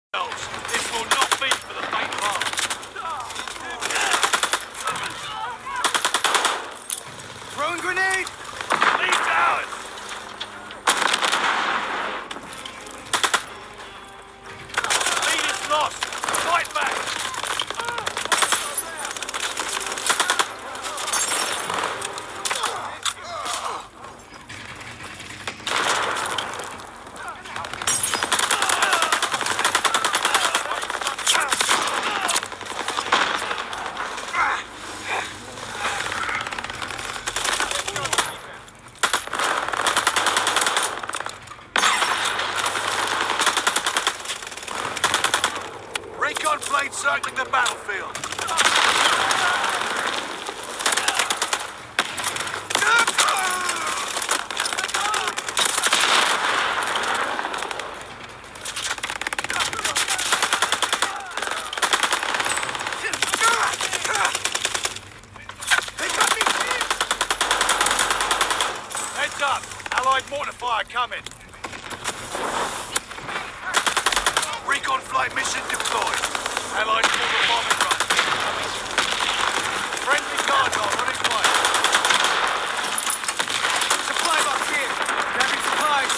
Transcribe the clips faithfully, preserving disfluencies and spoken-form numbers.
This will not be for the faint of heart. Throwing grenade! Leave towers! Lead is lost! Fight back! Recon plane circling the battlefield. Heads up! Allied mortar fire coming. Recon flight mission deployed. Allied mortar bombing run. Friendly guards are running fire. Supply box here! Grabbing supplies!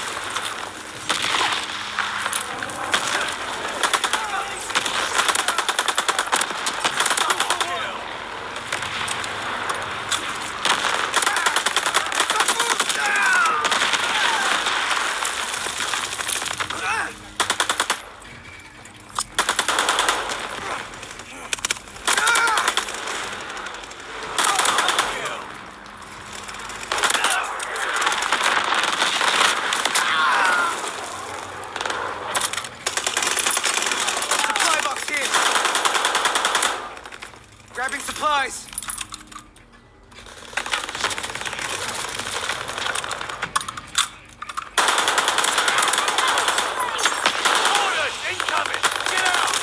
Grabbing supplies! Orders incoming! Get out!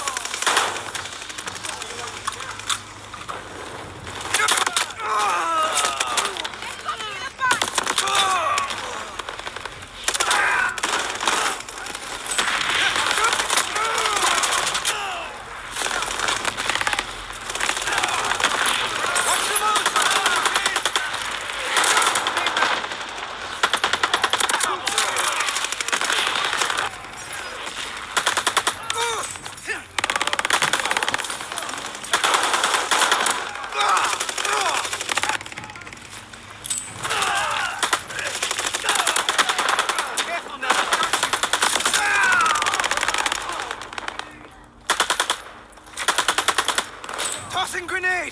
Tossing grenade!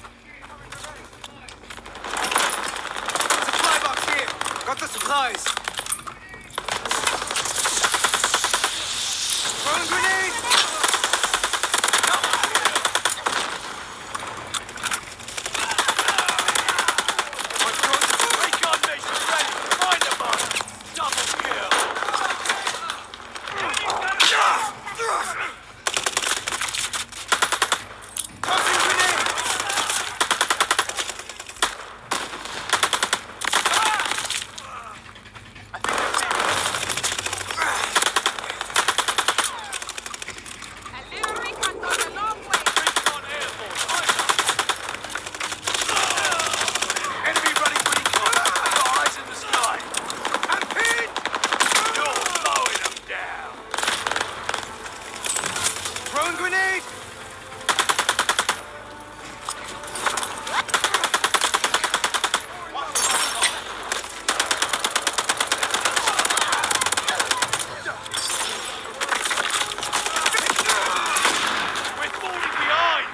Supply box here! Got the supplies! Throwing grenade! Recon mission ready! Find them up! Double kill! Tossing grenade! Enemy running recon! Got eyes in the sky! I'm pinned! You're mowing them down! Throwing grenade! We're falling behind!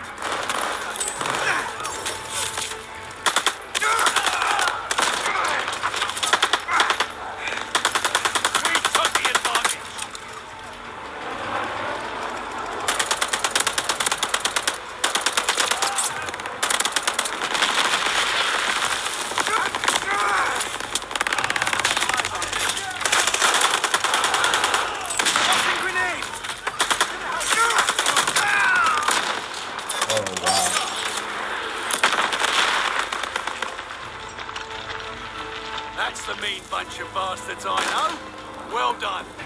We took the advantage! Tossing grenade! Oh, wow. That's the mean bunch of bastards I know. Well done.